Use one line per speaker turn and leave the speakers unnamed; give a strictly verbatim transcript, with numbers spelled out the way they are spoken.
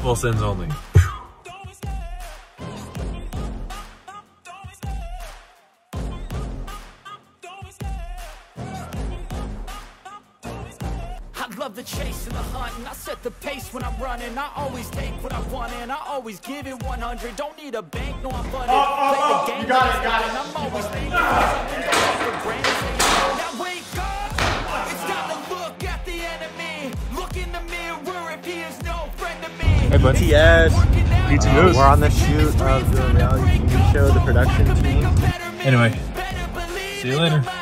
full sends only.
Love the chase and the hunt, and I set the pace when I'm running. I always take what I want and I always give it one hundred. Don't need a bank, no I'm funded.
Oh, oh,
Play
oh,
the game,
you got it, got it.
I'm always thinking something goes for granted. Now wake up, it's time to look at the enemy. Look in the mirror if he is no friend to me.
Hey, buddy.
Yes.
Uh,
we're on the shoot of the reality T V show, the production team.
Anyway, see you later.